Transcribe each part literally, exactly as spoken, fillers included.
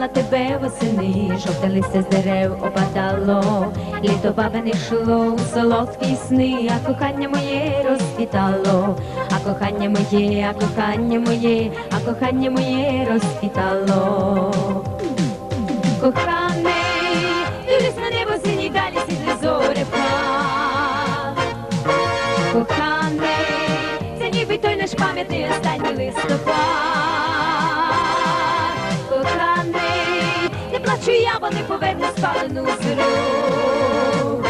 кохала тебе восени, жовте листя з дерев опадало, літо бабине йшло у солодкі сни, а кохання моє розквітало, а кохання моє, а кохання моє, а кохання моє розквітало. Коханий, дивись на небо синій, далі світлі зорепад. Коханий, це ніби той наш пам'ятний останній листопад. Коханий, не плачу я, бо не поверну спалену зорю.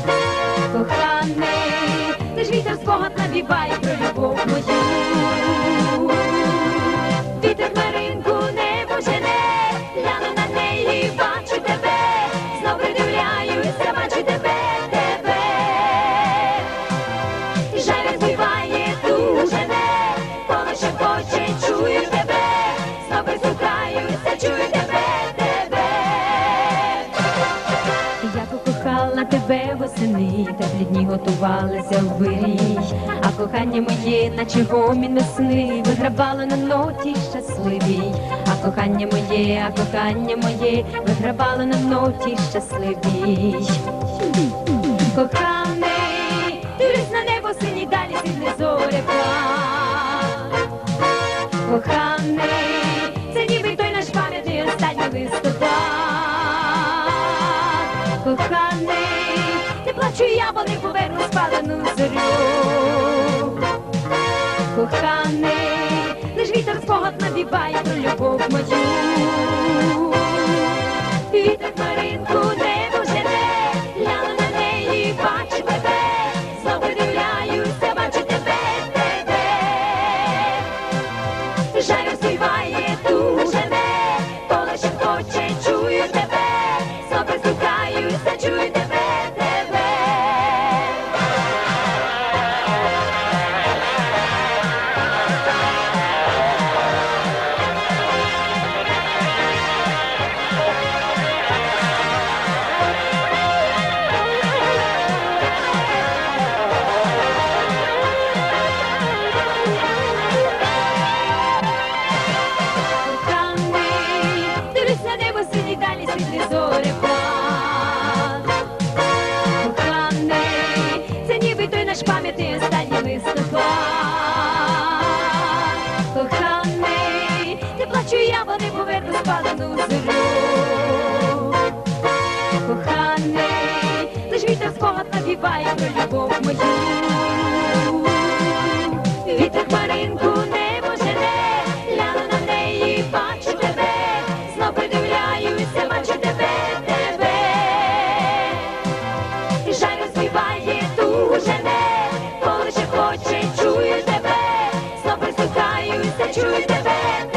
Коханий, ти ж вітер спогад навіває про любов мою. Вітер хмаринку небо жене, гляну на неї, бачу тебе, знов придивляюся, бачу тебе, тебе. Жаль розбиває дуже не, коли ще хоче, чую тебе, знов прислухаюся, чую тебе, тебе. Я покохала тебе восени, теплі дні готувалися в вирій, а кохання моє, наче гомін весни, виграбало на ноті щасливій. А кохання моє, а кохання моє, виграбало на ноті щасливій. Коханий, дивись на небо синій, далі світлі зорепад. Коханий, це ніби той наш пам'ятний останній листопад. Коханий, не плачу я, бо не поверну спалену зорю. Коханий, лиш вітер спогад навіває про любов мою. Вітер хмаринку небо жене, гляну на неї, бачу тебе, знов придивляюся, бачу тебе, тебе. Жаль розпіває дуже не, коли ще хоче, чую тебе, знов прислухаюся, чую тебе, тебе. Далі світлі зорепад. Коханий, це ніби той наш пам'ятний останній листопад. Коханий, не плачу я, бо не поверну спалену зорю. Коханий, лиш вітер спогад навіває про любов мою. Вітер хмаринку небо жене, гляну на неї, бачу тебе, знов придивляюся, бачу тебе, тебе. Жаль розпіває дуже не, коли ще хоче, чую тебе, знов прислухаюся, чую тебе.